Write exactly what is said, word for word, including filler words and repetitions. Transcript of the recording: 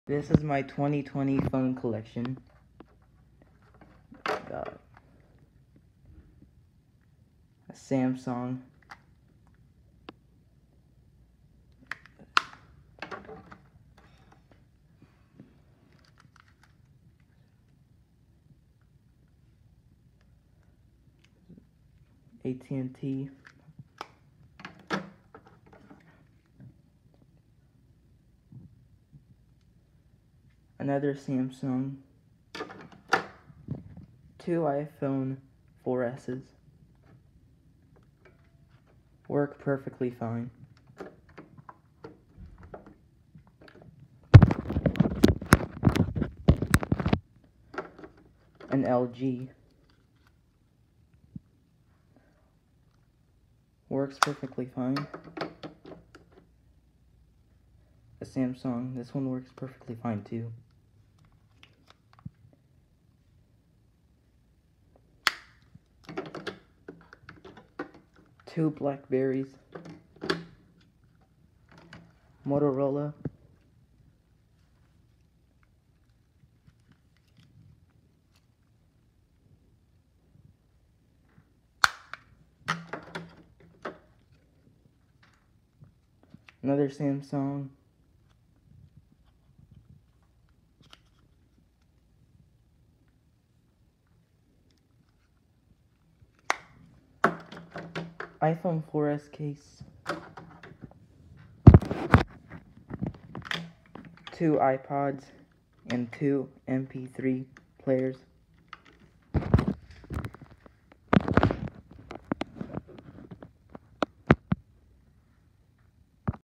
This is my twenty twenty phone collection. Got a Samsung, A T and T, another Samsung, two iPhone four S's, work perfectly fine. An L G, works perfectly fine. A Samsung, this one works perfectly fine too. Two Blackberries, Motorola, another Samsung, iPhone four S case, two iPods, and two M P three players.